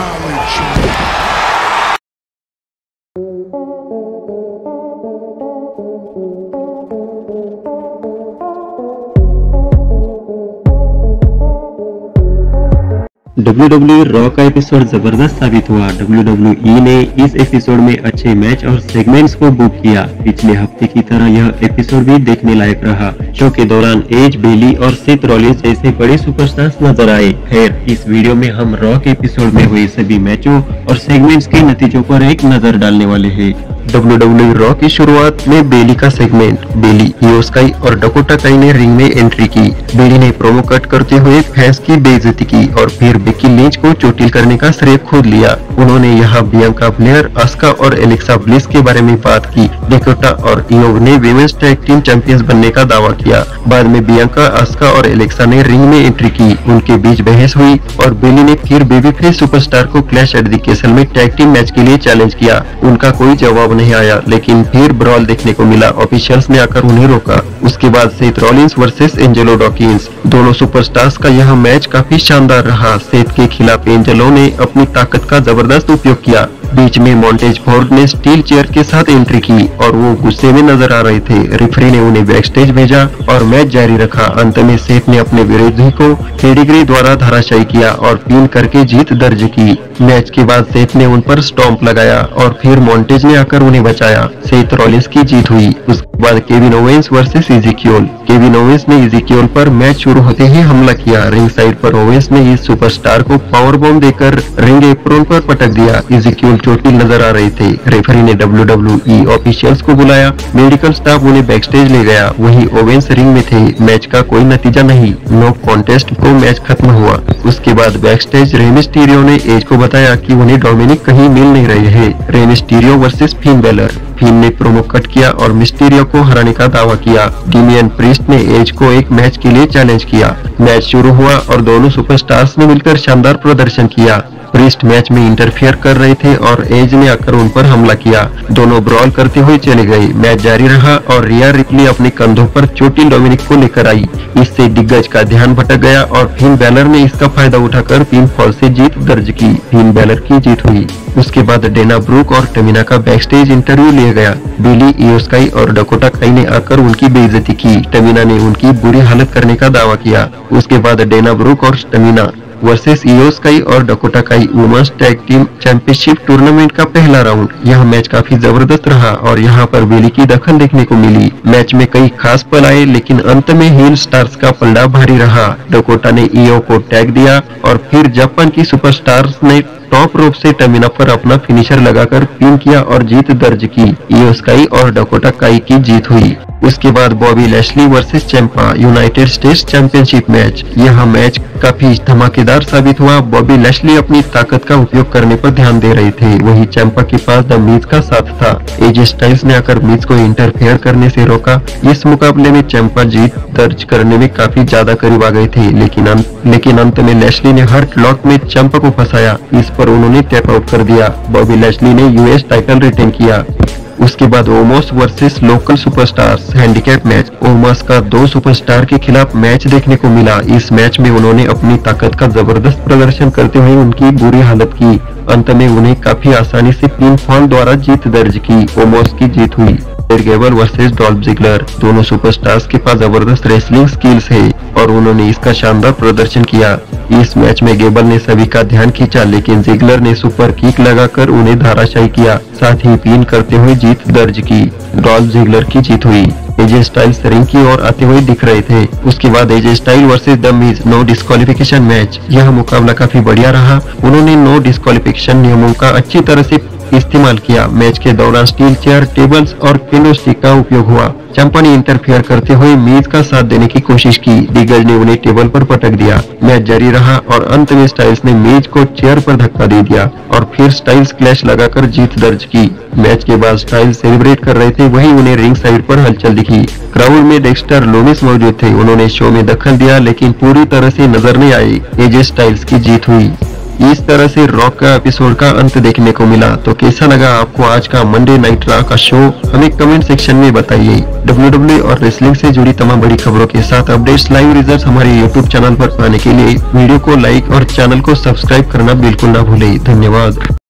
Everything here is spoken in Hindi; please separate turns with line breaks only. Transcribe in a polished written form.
knowledge.
WWE रॉ का एपिसोड जबरदस्त साबित हुआ। WWE ने इस एपिसोड में अच्छे मैच और सेगमेंट्स को बुक किया। पिछले हफ्ते की तरह यह एपिसोड भी देखने लायक रहा। शो के दौरान एज, बेली और सेथ रॉलिंस जैसे बड़े सुपरस्टार्स नजर आए। खैर, इस वीडियो में हम रॉ के एपिसोड में हुए सभी मैचों और सेगमेंट्स के नतीजों पर एक नजर डालने वाले हैं। WWE रॉ की शुरुआत में बेली का सेगमेंट। बेली, इयो स्काई और डकोटा काई ने रिंग में एंट्री की। बेली ने प्रोमो कट करते हुए फैंस की बेइज्जती की और फिर बेकी लिंच को चोटिल करने का श्रेय खुद लिया। उन्होंने यहाँ बियांका ब्लेयर, आस्का और एलेक्सा ब्लिस के बारे में बात की। डकोटा और इयो ने विमेंस टैग टीम चैंपियंस बनने का दावा किया। बाद में बियांका, आस्का और एलेक्सा ने रिंग में एंट्री की। उनके बीच बहस हुई और बेली ने फिर बेबीफेस सुपरस्टार को क्लैश एट द कैसल में टैग टीम मैच के लिए चैलेंज किया। उनका कोई जवाब नहीं आया, लेकिन फिर ब्रॉल देखने को मिला। ऑफिशियल्स ने आकर उन्हें रोका। उसके बाद Seth Rollins versus Angelo Dawkins. दोनों सुपरस्टार्स का यह मैच काफी शानदार रहा। सेथ के खिलाफ एंजेलो ने अपनी ताकत का जबरदस्त उपयोग किया। बीच में मॉन्टेज फोर्ड ने स्टील चेयर के साथ एंट्री की और वो गुस्से में नजर आ रहे थे। रेफरी ने उन्हें बैकस्टेज भेजा और मैच जारी रखा। अंत में सेथ ने अपने विरोधी को पेडिग्री द्वारा धराशायी किया और पिन करके जीत दर्ज की। मैच के बाद सेथ ने उन पर स्टॉम्प लगाया और फिर मॉन्टेज ने आकर उन्हें बचाया। सेथ रॉलिंस की जीत हुई। उसके बाद Kevin Owens versus Ezekiel. Kevin Owens ने इज़ेकियल पर मैच शुरू होते ही हमला किया। रिंग साइड पर ओवेंस ने इस सुपरस्टार को पावर बॉम्ब देकर रिंग एप्रोन पर पटक दिया। इज़ेकियल चोटिल नजर आ रहे थे। रेफरी ने WWE ऑफिशियल्स को बुलाया। मेडिकल स्टाफ उन्हें बैकस्टेज ले गया। वहीं ओवेंस रिंग में थे। मैच का कोई नतीजा नहीं, नो कॉन्टेस्ट को मैच खत्म हुआ। उसके बाद बैकस्टेज रे मिस्टीरियो ने एज को बताया कि उन्हें डोमिनिक कहीं मिल नहीं रहे हैं। Rey Mysterio versus Finn Balor. Finn ने प्रोमो कट किया और मिस्टीरियो को हराने का दावा किया। डेमियन प्रीस्ट ने एज को एक मैच के लिए चैलेंज किया। मैच शुरू हुआ और दोनों सुपरस्टार्स ने मिलकर शानदार प्रदर्शन किया। प्रीस्ट मैच में इंटरफेयर कर रहे थे और एज ने आकर उन पर हमला किया। दोनों ब्रॉल करते हुए चले गए। मैच जारी रहा और रिया रिप्ली अपने कंधों पर चोटिल डोमिनिक को लेकर आई। इससे दिग्गज का ध्यान भटक गया और फिन बैलर ने इसका फायदा उठाकर पिन फॉल से जीत दर्ज की। फिन बैलर की जीत हुई। उसके बाद डेना ब्रूक और टमिना का बैकस्टेज इंटरव्यू लिया गया। बेली, इयो स्काई और डकोटा काई ने आकर उनकी बेइज्जती की। टमिना ने उनकी बुरी हालत करने का दावा किया। उसके बाद डेना ब्रूक और टमिना वर्सेस इयो स्काई और Dakota Kai women's tag team championship tournament का पहला राउंड। यह मैच काफी जबरदस्त रहा और यहाँ पर बेली की दखल देखने को मिली। मैच में कई खास पल आए, लेकिन अंत में हील स्टार्स का पलड़ा भारी रहा। डकोटा ने इयो को टैग दिया और फिर जापान की सुपरस्टार्स ने टॉप रोप से टमिना पर अपना फिनिशर लगाकर पिन किया और जीत दर्ज की। इयो स्काई और डकोटा काई की जीत हुई। उसके बाद Bobby Lashley versus Ciampa United States championship match. यह मैच काफी धमाकेदार साबित हुआ। बॉबी लैशली अपनी ताकत का उपयोग करने पर ध्यान दे रहे थे। वहीं चैंपा के पास द मिज का साथ था। एजे स्टाइल्स ने आकर मिज को इंटरफेयर करने से रोका। इस मुकाबले में चैंपा जीत दर्ज करने में काफी ज्यादा करीब आ गए थे, लेकिन अंत में लैशली ने हर्ट लॉक में चैंपा को फंसाया। इस पर उन्होंने टैप आउट कर दिया। बॉबी लैशली ने यूएस टाइटल रिटेन किया। उसके बाद Omos versus local superstars handicap match. Omos का दो सुपरस्टार के खिलाफ मैच देखने को मिला। इस मैच में उन्होंने अपनी ताकत का जबरदस्त प्रदर्शन करते हुए उनकी बुरी हालत की। अंत में उन्हें काफी आसानी से पिन फॉल द्वारा जीत दर्ज की। ओमोस की जीत हुई। Gable versus Dolph Ziggler. दोनों सुपरस्टार्स के पास जबरदस्त रेसलिंग स्किल्स है और उन्होंने इसका शानदार प्रदर्शन किया। इस मैच में गेबल ने सभी का ध्यान खींचा, लेकिन जिगलर ने सुपर किक लगाकर उन्हें धराशायी किया, साथ ही पिन करते हुए जीत दर्ज की। डॉल्फ जिगलर की जीत हुई। एजे स्टाइल्स रिंग की ओर आते हुए दिख रहे थे। उसके बाद AJ Style versus the Miz no disqualification match. यह मुकाबला काफी बढ़िया रहा। उन्होंने नो डिस्क्वालिफिकेशन नियमों का अच्छी तरह से इस्तेमाल किया। मैच के दौरान स्टील चेयर, टेबल्स और केंडो स्टिक का उपयोग हुआ। चैंपा ने इंटरफेयर करते हुए मीज का साथ देने की कोशिश की। दिग्गज ने उन्हें टेबल पर पटक दिया। मैच जारी रहा और अंत में स्टाइल्स ने मीज को चेयर पर धक्का दे दिया और फिर स्टाइल्स क्लैश लगाकर जीत दर्ज की। मैच के बाद स्टाइल्स सेलिब्रेट कर रहे थे, वहीं उन्हें रिंग साइड पर हलचल दिखी। क्राउड में डेक्स्टर लूमिस मौजूद थे। उन्होंने शो में दखल दिया, लेकिन पूरी तरह से नजर नहीं आए। एजे स्टाइल्स की जीत हुई। इस तरह से रॉक का एपिसोड का अंत देखने को मिला। तो कैसा लगा आपको आज का मंडे नाइट रॉ का शो, हमें कमेंट सेक्शन में बताइए। WWE और रेसलिंग से जुड़ी तमाम बड़ी खबरों के साथ अपडेट्स, लाइव रिजल्ट हमारे YouTube चैनल पर पाने के लिए वीडियो को लाइक और चैनल को सब्सक्राइब करना बिल्कुल ना भूले। धन्यवाद।